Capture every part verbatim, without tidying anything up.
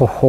อ้โห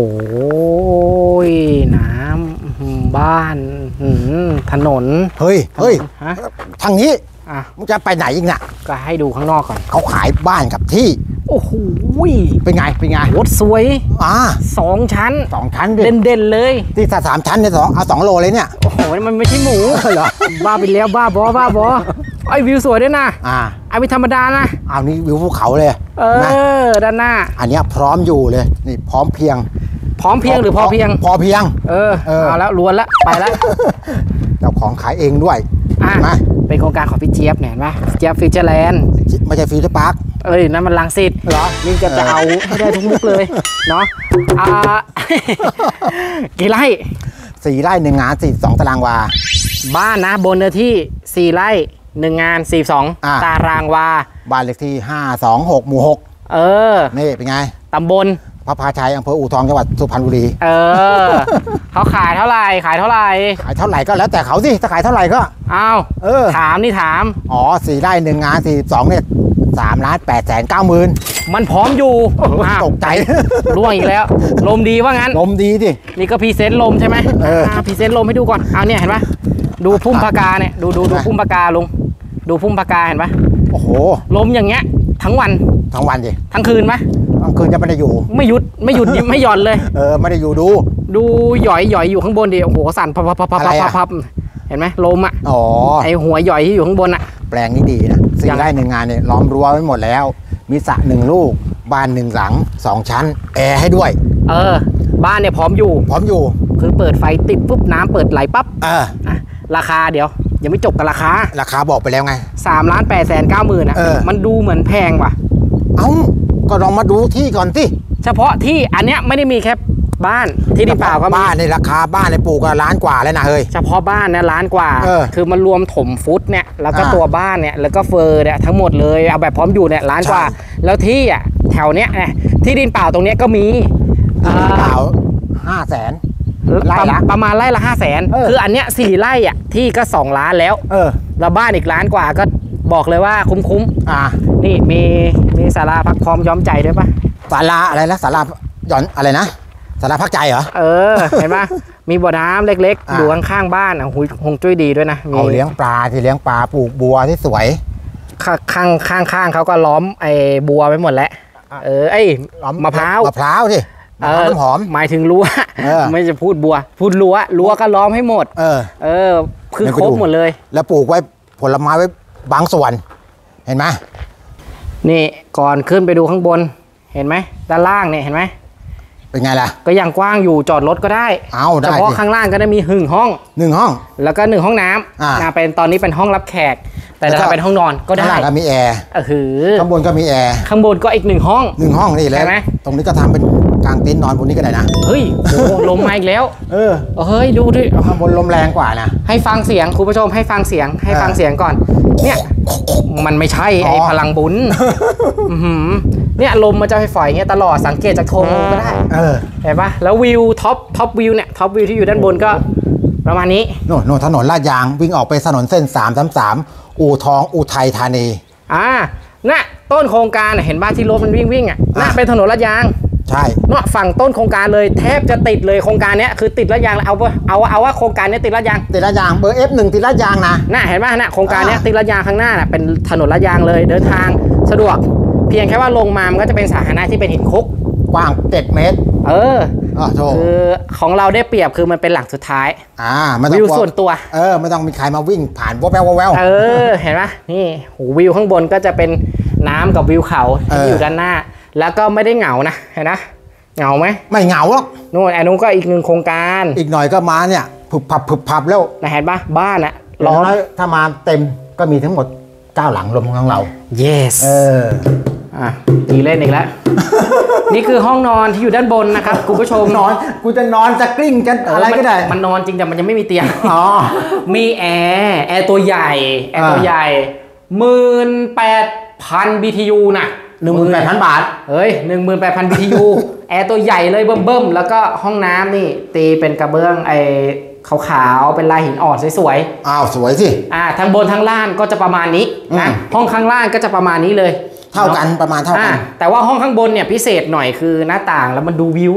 น้ำบ้านถนนเฮ้ยเฮ้ยทางนี้อ่ะมึงจะไปไหนอีกน่ะก็ให้ดูข้างนอกก่อนเขาขายบ้านกับที่โอ้โหเป็นไงเป็นไงรถสวยอ่าสองชั้นสองชั้นเด่นเด่นเลยที่สามชั้นเนี่ยสองเอาสองโลเลยเนี่ยโอ้โหมันไม่ใช่หมูเหรอบ้าไปแล้วบ้าบอบ้าบอไอ้วิวสวยด้วยนะอ่าไอ้ไม่ธรรมดานะเอานี่วิวภูเขาเลยเออด้านหน้าอันนี้พร้อมอยู่เลยนี่พร้อมเพียงพร้อมเพียงหรือพอเพียงพอเพียงเออเอาแล้วล้วนแล้วไปแล้วเจ้าของขายเองด้วยอ่ะเป็นโครงการของพี่เจี๊ยบเนี่ยเห็นไหมเจี๊ยบฟิวเจอร์แลนด์ไม่ใช่ฟิวเจอร์พาร์คเอ้ยนั่นมันรังสิตเหรอนี่จะจะเอาให้ได้ทุกมุกเลยเนาะอ่ากี่ไร่สี่ไร่หนึ่งงานสี่สองตารางวาบ้านนะบนเนื้อที่สี่ไร่หนึ่งงานสี่สองตารางวาบ้านเลขที่ห้าสองหกหมู่หกเออนี่เป็นไงตำบลพระพาชัยอำเภออู่ทองจังหวัดสุพรรณบุรีเออเขาขายเท่าไหร่ขายเท่าไหร่ขายเท่าไหร่ก็แล้วแต่เขาสิถ้าขายเท่าไหร่ก็อ้าวเออถามนี่ถามอ๋อสี่ไร่หนึ่งงานสี่สองเนี่ยสามล้านแปดแสนเก้าหมื่นมันพร้อมอยู่ตกใจร่วงอีกแล้วลมดีว่างั้นลมดีดินี่ก็พรีเซนต์ลมใช่ไหมเออพรีเซนต์ลมให้ดูก่อนเอาเนี่ยเห็นปะดูพุ่มพากาเนี่ยดูดูดูพุ่มพากาลุงดูพุ่มพากาเห็นปะโอ้โหลมอย่างเงี้ยทั้งวันทั้งวันดิทั้งคืนไหมทั้งคืนจะไม่ได้อยู่ไม่หยุดไม่หยุดไม่หย่อนเลยเออไม่ได้อยู่ดูดูหย่อยหย่อยอยู่ข้างบนดิโอ้โหสั่นพับพับพับพับพับพับเห็นไหมลมอ่ะอ๋อไอหัวหย่อยที่อยู่ข้างบนอ่ะแปลงนี้ดีนะสี่ไร่หนึ่งงานเนี่ยล้อมรั้วไว้หมดแล้วมีสระหนึ่งลูกบ้านหนึ่งหลังสองชั้นแอร์ให้ด้วยเออบ้านเนี่ยพร้อมอยู่พร้อมอยู่คือเปิดไฟติดปุ๊บน้ำเปิดไหลปั๊บเออราคาเดี๋ยวยังไม่จบกับราคาราคาบอกไปแล้วไงสามล้านแปดแสนเก้าหมื่นอ่ะมันดูเหมือนแพงว่ะเอ้าก็ลองมาดูที่ก่อนสิเฉพาะที่อันเนี้ยไม่ได้มีแค่บ้านที่ดินเปล่าก็บ้านในราคาบ้านในปลูกก็ล้านกว่าแล้วนะเฮ้ยเฉพาะบ้านเนี่ยล้านกว่าคือมันรวมถมฟุตเนี่ยแล้วก็ตัวบ้านเนี่ยแล้วก็เฟอร์เนี่ยทั้งหมดเลยเอาแบบพร้อมอยู่เนี่ยล้านกว่าแล้วที่อ่ะแถวเนี้ยที่ดินเปล่าตรงเนี้ยก็มีเปล่าห้าแสนไร่ละประมาณไร่ละห้าแสนคืออันเนี้ยสี่ไร่อ่ะที่ก็สองล้านแล้วเออแล้วบ้านอีกล้านกว่าก็บอกเลยว่าคุ้มๆอ่านี่มีมีศาลาพักพร้อมย้อมใจด้วยปะศาลาอะไรนะศาลาย้อนอะไรนะศาลาพักใจเหรอเออเห็นปะมีบ่อน้ำเล็กๆอยู่ข้างๆบ้านอ่ะหุยหงจุ้ยดีด้วยนะเอาเลี้ยงปลาที่เลี้ยงปลาปลูกบัวที่สวยข้างข้างข้างเขาก็ล้อมไอ้บัวไปหมดแล้วเออไอ้มะพร้าวมะพร้าวที่เออหอมหมายถึงรั้วไม่จะพูดบัวพูดรั้วรั้วก็ล้อมให้หมดเออเออคือครบหมดเลยแล้วปลูกไว้ผลไม้ไว้บางส่วนเห็นไหมนี่ก่อนขึ้นไปดูข้างบนเห็นไหมด้านล่างเนี่ยเห็นไหมเป็นไงล่ะก็ยังกว้างอยู่จอดรถก็ได้เอาได้เฉพาะข้างล่างก็ได้มีหนึ่งห้องหนึ่งห้องแล้วก็หนึ่งห้องน้ำนะเป็นตอนนี้เป็นห้องรับแขกแต่ถ้าเป็นห้องนอนก็ได้ข้างล่างก็มีแอร์เออข้างบนก็มีแอร์ข้างบนก็อีกหนึ่งห้องหนึ่งห้องนี่แหละตรงนี้ก็ทำเป็นกลางเต็นท์นอนบนนี้ก็ได้นะเฮ้ยโอ้ลมมาอีกแล้วเออเฮ้ยดูดิข้างบนลมแรงกว่านะให้ฟังเสียงคุณผู้ชมให้ฟังเสียงให้ฟังเสียงก่อนเนี่ยมันไม่ใช่ไอ้พลังบุญเนี่ยลมมันจะให้ฝอยเงี้ยตลอดสังเกตจากโทงก็ได้เห็นปะแล้ววิวท็อปท็อปวิวเนี่ยท็อปวิวที่อยู่ด้านบนก็ประมาณนี้โน่นโน่นถนนลาดยางวิ่งออกไปถนนเส้นสามสามสามอู่ทองอุทัยธานีอ่าน่ะต้นโครงการเห็นบ้านที่รถมันวิ่งวิ่งอ่ะน่ะเป็นถนนลาดยางใช่เนาะฝั่งต้นโครงการเลยแทบจะติดเลยโครงการเนี้ยคือติดลาดยางเอาเอาเอาว่าโครงการนี้ติดลาดยางติดลาดยางเบอร์ เอฟ หนึ่ง ติดลาดยางนะน่ะเห็นป่ะน่ะโครงการเนี้ยติดลาดยางข้างหน้าน่ะเป็นถนนลาดยางเลยเดินทางสะดวกเพียงแค่ว่าลงมามันก็จะเป็นสาธารณะที่เป็นหินคุกกว้างเจ็ดเมตรเออคือของเราได้เปรียบคือมันเป็นหลังสุดท้ายอ่าวิวส่วนตัวเออไม่ต้องมีใครมาวิ่งผ่านวแวววแววเออเห็นป่ะนี่หูวิวข้างบนก็จะเป็นน้ำกับวิวเขาที่อยู่ด้านหน้าแล้วก็ไม่ได้เหงานะเห็นนะเหงาไหมไม่เหงาหรอกนู่นไอ้นู้นก็อีกหนึ่งโครงการอีกหน่อยก็มาเนี่ยผุบผับผุบผับแล้วนะเห็นปะบ้านอะร้อนถ้ามาเต็มก็มีทั้งหมดเก้าหลังรวมของเรา yes เอออ่ะตีเล่นอีกแล้ว นี่คือห้องนอนที่อยู่ด้านบนนะครับคุณผู้ชมนอนกูจะนอนจะกลิ้งจะอะไรก็ได้มันนอนจริงแต่มันยังไม่มีเตียงอ๋อมีแอร์แอร์ตัวใหญ่แอร์ตัวใหญ่หมื่นแปดพันบีทียูน่ะหนึ่งหมื่นแปดพันบาทเฮ้ยหนึ่งหมื่นแปดพันบีทียูแอร์ตัวใหญ่เลยเบิ่มๆแล้วก็ห้องน้ำนี่ตีเป็นกระเบื้องไอ้ขาวๆเป็นลายหินอ่อนสวยๆอ้าวสวยสิอ่าทั้งบนทั้งล่างก็จะประมาณนี้นะห้องข้างล่างก็จะประมาณนี้เลยเท่ากันประมาณเท่ากันแต่ว่าห้องข้างบนเนี่ยพิเศษหน่อยคือหน้าต่างแล้วมันดูวิว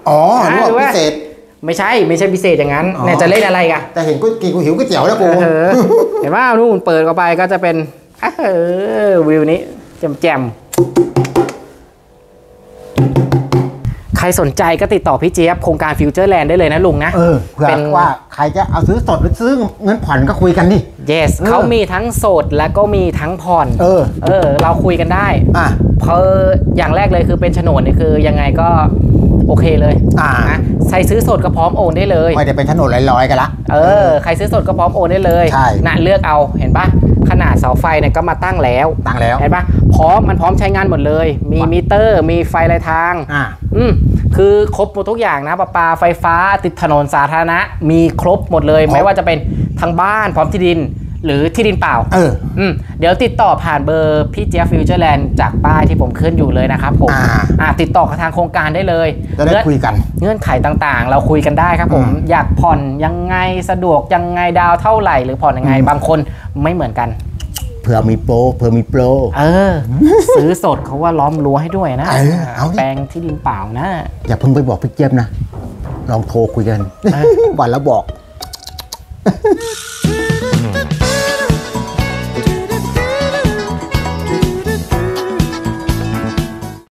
อ๋อนึกว่าพิเศษไม่ใช่ไม่ใช่พิเศษอย่างนั้นเนี่ยจะเล่นอะไรกันแต่เห็นกูกินกูหิวก๋วยเตี๋ยวแล้วกูเห็นว่านู่นเปิดเข้าไปก็จะเป็นเออวิวนี้แจ่มแจ่มใครสนใจก็ติดต่อพี่เจี๊ยบโครงการฟิวเจอร์แลนด์ได้เลยนะลุงนะเออเผื่อว่าใครจะเอาซื้อสดหรือซื้อเงินผ่อนก็คุยกันดิ yes เขามีทั้งสดแล้วก็มีทั้งผ่อนเออเออเราคุยกันได้อ่ะเพราะอย่างแรกเลยคือเป็นโฉนดนี่คือยังไงก็โอเคเลยอ่านะใครซื้อสดก็พร้อมโอนได้เลยไม่ได้เป็นโฉนดลอยๆกันละเออใครซื้อสดก็พร้อมโอนได้เลยใช่น่ะเลือกเอาเห็นปะขนาดเสาไฟเนี่ยก็มาตั้งแล้วตั้งแล้วเห็นปะพร้อมมันพร้อมใช้งานหมดเลยมีมิเตอร์มีไฟรายทางอ่าอืมคือครบหมดทุกอย่างนะประปาไฟฟ้าติดถนนสาธารณะมีครบหมดเลยไม่ว่าจะเป็นทางบ้านพร้อมที่ดินหรือที่ดินเปล่าเอออืมเดี๋ยวติดต่อผ่านเบอร์พี่เจี๊ยบฟิวเจอร์แลนด์จากป้ายที่ผมขึ้นอยู่เลยนะครับผมอ่าอ่าติดต่อกับทางโครงการได้เลยจะได้คุยกันเงื่อนไขต่างๆเราคุยกันได้ครับผมอยากผ่อนยังไงสะดวกยังไงดาวเท่าไหร่หรือผ่อนยังไงบางคนไม่เหมือนกันเผื่อมีโปรเผื่อมีโปรเออซื้อสดเขาว่าล้อมรั้วให้ด้วยนะเออเอาแปลงที่ดินเปล่านะอย่าเพิ่งไปบอกพี่เจี๊ยบนะลองโทรคุยกันวันแล้วบอก